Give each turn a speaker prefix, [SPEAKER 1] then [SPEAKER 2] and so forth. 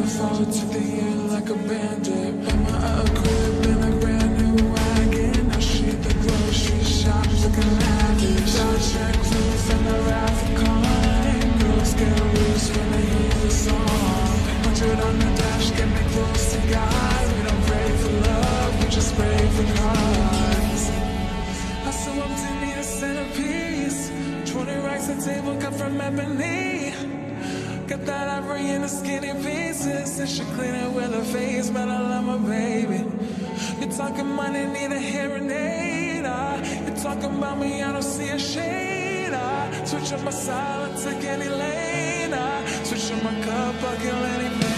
[SPEAKER 1] fall to the end like a bandit. Mama a crib in a brand new wagon. Now she at the grocery shop looking lavish. Check roof and the Ralph Lauren. Girls get loose when they hear the song. 100 on the dash, get me close to God. We don't pray for love, we just pray for cause. I so empty, need a centerpiece. 20 racks a table cut from ebony. Got that ivory in the skinny pieces. And she clean it with her face, but I love my baby. You're talking money, need a hearing aid. You're talking about me, I don't see a shade. Switch up my silence, take any lane. Switch up my cup, I kill any